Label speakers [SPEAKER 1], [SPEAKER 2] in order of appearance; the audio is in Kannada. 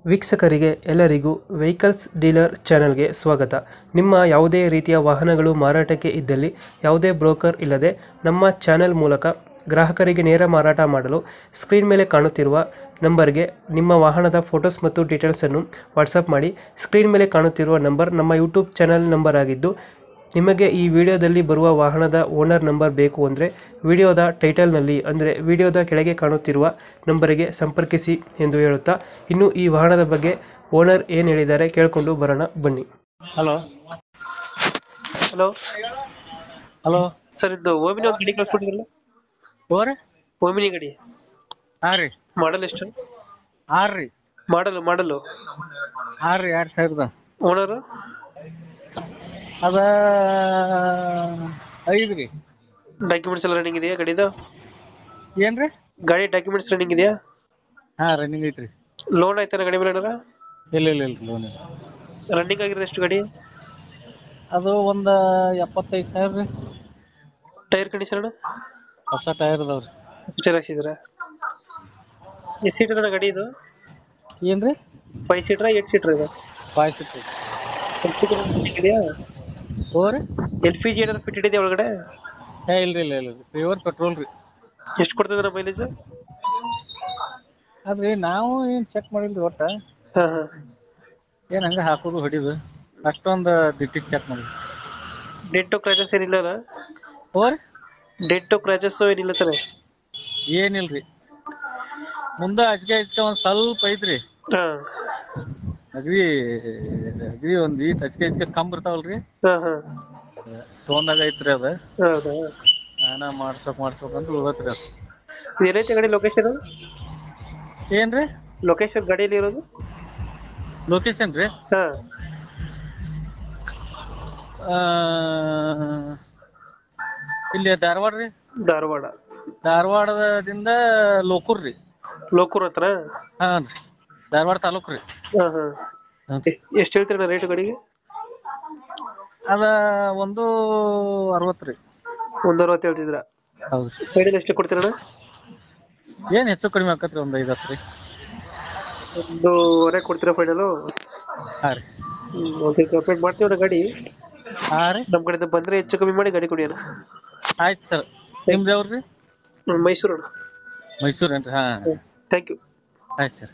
[SPEAKER 1] ವೀಕ್ಷಕರಿಗೆ ಎಲ್ಲರಿಗೂ ವೆಹಿಕಲ್ಸ್ ಡೀಲರ್ ಚಾನೆಲ್ಗೆ ಸ್ವಾಗತ. ನಿಮ್ಮ ಯಾವುದೇ ರೀತಿಯ ವಾಹನಗಳು ಮಾರಾಟಕ್ಕೆ ಇದ್ದಲ್ಲಿ ಯಾವುದೇ ಬ್ರೋಕರ್ ಇಲ್ಲದೆ ನಮ್ಮ ಚಾನೆಲ್ ಮೂಲಕ ಗ್ರಾಹಕರಿಗೆ ನೇರ ಮಾರಾಟ ಮಾಡಲು ಸ್ಕ್ರೀನ್ ಮೇಲೆ ಕಾಣುತ್ತಿರುವ ನಂಬರ್ಗೆ ನಿಮ್ಮ ವಾಹನದ ಫೋಟೋಸ್ ಮತ್ತು ಡೀಟೇಲ್ಸನ್ನು ವಾಟ್ಸಪ್ ಮಾಡಿ. ಸ್ಕ್ರೀನ್ ಮೇಲೆ ಕಾಣುತ್ತಿರುವ ನಂಬರ್ ನಮ್ಮ ಯೂಟ್ಯೂಬ್ ಚಾನೆಲ್ ನಂಬರ್ ಆಗಿದ್ದು, ನಿಮಗೆ ಈ ವಿಡಿಯೋದಲ್ಲಿ ಬರುವ ವಾಹನದ ಓನರ್ ನಂಬರ್ ಬೇಕು ಅಂದರೆ ವಿಡಿಯೋದ ಟೈಟಲ್ನಲ್ಲಿ ಅಂದರೆ ವಿಡಿಯೋದ ಕೆಳಗೆ ಕಾಣುತ್ತಿರುವ ನಂಬರಿಗೆ ಸಂಪರ್ಕಿಸಿ ಎಂದು ಹೇಳುತ್ತಾ, ಇನ್ನು ಈ ವಾಹನದ ಬಗ್ಗೆ ಓನರ್ ಏನು ಹೇಳಿದ್ದಾರೆ ಕೇಳಿಕೊಂಡು ಬರೋಣ ಬನ್ನಿ.
[SPEAKER 2] ಹಲೋ
[SPEAKER 1] ಹಲೋ
[SPEAKER 2] ಹಲೋ
[SPEAKER 1] ಸರ್, ಇದು ಓಮಿನಿ ಒಂದು ಗಾಡಿ ಕಳ್ಸ್ಕೊಟ್ಟಿದ್ರಲ್ಲ,
[SPEAKER 2] ಓರಿ
[SPEAKER 1] ಓಮಿನಿ ಗಾಡಿ
[SPEAKER 2] ಹಾಂ ರೀ
[SPEAKER 1] ಮಾಡಲ್ ಎಷ್ಟು?
[SPEAKER 2] ಆರು ರೀ
[SPEAKER 1] ಮಾಡಲು
[SPEAKER 2] 2000
[SPEAKER 1] ಓನರು
[SPEAKER 2] ಅದ 5 ರೀ.
[SPEAKER 1] ಡಾಕ್ಯುಮೆಂಟ್ಸ್ ಎಲ್ಲ ರನ್ನಿಂಗ್ ಇದೆಯಾ ಗಾಡಿದು?
[SPEAKER 2] ಏನ್ರಿ
[SPEAKER 1] ಗಾಡಿ ಡಾಕ್ಯುಮೆಂಟ್ಸ್ ರನ್ನಿಂಗ್ ಇದೆಯಾ?
[SPEAKER 2] ಹಾಂ ರನ್ನಿಂಗ್ ಐತ್ರಿ.
[SPEAKER 1] ಲೋನ್ ಆಯ್ತಾನ ಗಾಡಿ ಮೇಲೆ ಏನಾರ?
[SPEAKER 2] ಇಲ್ಲ ಲೋನ್
[SPEAKER 1] ರನ್ನಿಂಗ್ ಆಗಿರೋದು ಎಷ್ಟು ಗಾಡಿ?
[SPEAKER 2] ಅದು ಒಂದು 75,000 ರೀ.
[SPEAKER 1] ಟೈರ್ ಕಂಡೀಷನ್
[SPEAKER 2] ಹೊಸ ಟೈರ್ ಅದಾವ್ರಿ.
[SPEAKER 1] ಟೈರ್ ಹಾಕ್ಸಿದ್ರ? ಎಷ್ಟು ಸೀಟರ್ ಗಾಡಿ ಇದು?
[SPEAKER 2] ಏನ್ರಿ
[SPEAKER 1] 5 ಸೀಟರ್ 8 ಸೀಟರ್ ಇದು?
[SPEAKER 2] 5 ಸೀಟ್ ರೀ.
[SPEAKER 1] ಇದೆಯಾ?
[SPEAKER 2] ಓರಿ
[SPEAKER 1] LPG ಏನಾದ್ರು ಫಿಟ್ ಇದೆಯಾ ಒಳಗಡೆ?
[SPEAKER 2] ಇಲ್ಲ ಪ್ಯೂರ್ ಪೆಟ್ರೋಲ್ ರೀ.
[SPEAKER 1] ಎಷ್ಟು ಕೊಡ್ತದೆ ಮೈಲೇಜ್?
[SPEAKER 2] ಅದ್ರಿ ನಾವು ಏನು ಚೆಕ್ ಮಾಡಿಲ್ರಿ. ಒಟ್ಟ
[SPEAKER 1] ಹಾಂ ಹಾಂ,
[SPEAKER 2] ಏನು ಹಂಗೆ ಹಾಕೋದು ಹೊಡಿದು ಅಷ್ಟೊಂದು ದಿಟ್ಟಿಗೆ ಚೆಕ್ ಮಾಡಿ.
[SPEAKER 1] ಡೆಂಟು ಕ್ರಾಚಸ್ ಏನಿಲ್ಲ?
[SPEAKER 2] ಓರಿ
[SPEAKER 1] ಡೆಂಟು ಕ್ರಾಚಸ್ ಏನಿಲ್ಲ ತಾನೆ?
[SPEAKER 2] ಏನಿಲ್ರಿ. ಮುಂದೆ ಹಚ್ಕೆ ಒಂದು ಸ್ವಲ್ಪ ಐತ್ರಿ.
[SPEAKER 1] ಹಾಂ
[SPEAKER 2] ಅಗ್ರಿ ಒಂದ್ ಈಟ್ ಹಚ್ಕೆ ಕಂಬ್ ಇರ್ತಾವಲ್ರಿ,
[SPEAKER 1] ಹಾಂ ಹಾಂ,
[SPEAKER 2] ತೊಗೊಂಡಾಗ ಐತ್ರಿ. ಅದ
[SPEAKER 1] ಹೌದಾ?
[SPEAKER 2] ನಾನ ಮಾಡ್ಸ್ಬೇಕಂತ ಉಳ್ದತ್ರಿ. ಅದು
[SPEAKER 1] ಇದು ಏನೈತೆ ಗಾಡಿ ಲೊಕೇಶನ್?
[SPEAKER 2] ಏನ್ರಿ
[SPEAKER 1] ಲೊಕೇಶನ್ ಗಾಡಿಯಲ್ಲಿ ಇರೋದು?
[SPEAKER 2] ಲೊಕೇಶನ್ ರೀ,
[SPEAKER 1] ಹಾಂ,
[SPEAKER 2] ಇಲ್ಲಿ ಧಾರವಾಡ ರೀ. ಧಾರವಾಡದಿಂದ ಲೋಕೂರ್ ರೀ.
[SPEAKER 1] ಲೋಕೂರ್ ಹತ್ರ?
[SPEAKER 2] ಹಾಂ ರೀ, ಧಾರವಾಡ ತಾಲೂಕ್ ರೀ.
[SPEAKER 1] ಹಾಂ ಹಾಂ. ಎಷ್ಟು ಹೇಳ್ತೀರಣ್ಣ ರೇಟು ಗಾಡಿಗೆ?
[SPEAKER 2] ಅದ 160 ರೀ.
[SPEAKER 1] 160 ಹೇಳ್ತಿದ್ರ?
[SPEAKER 2] ಹೌದ್ರಿ.
[SPEAKER 1] ಫೈನಲ್ ಎಷ್ಟು ಕೊಡ್ತೀರಣ್ಣ?
[SPEAKER 2] ಏನ್ ಹೆಚ್ಚು ಕಡಿಮೆ ಆಕತ್ರಿ, ಒಂದು 5-10 ರೀ.
[SPEAKER 1] 1.25 ಕೊಡ್ತೀರಾ ಫೈನಲು?
[SPEAKER 2] ಹಾಂ ರೀ.
[SPEAKER 1] ಓಕೆ, ಕಂಪ್ಲೀಟ್ ಮಾಡ್ತೀವಿ ಗಾಡಿ.
[SPEAKER 2] ಹಾಂ ರೀ,
[SPEAKER 1] ನಮ್ಮ ಕಡೆಯಿಂದ ಬಂದರೆ ಹೆಚ್ಚು ಕಮ್ಮಿ ಮಾಡಿ ಗಾಡಿ ಕೊಡಿ ಅಣ್ಣ.
[SPEAKER 2] ಆಯ್ತು ಸರ್. ನಿಮ್ದು ಯಾವ್ರಿ?
[SPEAKER 1] ಮೈಸೂರು.
[SPEAKER 2] ಮೈಸೂರೇನ್ರಿ? ಹಾಂ,
[SPEAKER 1] ಥ್ಯಾಂಕ್ ಯು.
[SPEAKER 2] ಆಯ್ತು ಸರ್.